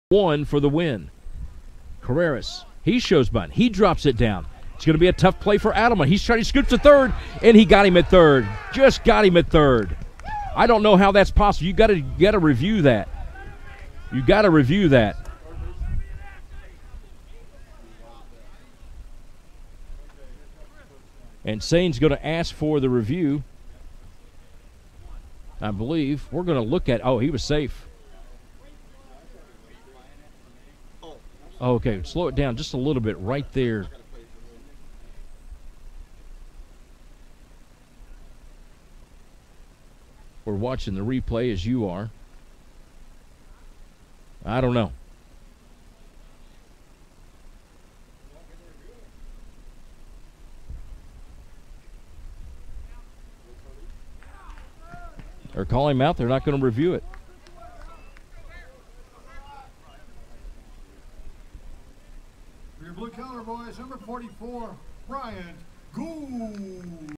1 for the win. Carreras, he shows bunt. He drops it down. It's going to be a tough play for Adelman. He's trying to scoot to third, and he got him at third. Just got him at third. I don't know how that's possible. You got to review that. You got to review that. And Sane's going to ask for the review. I believe we're going to look at. Oh, he was safe. Oh, okay, slow it down just a little bit right there. We're watching the replay as you are. I don't know. They're calling him out. They're not going to review it. For your blue collar boys, number 44, Bryant Gould.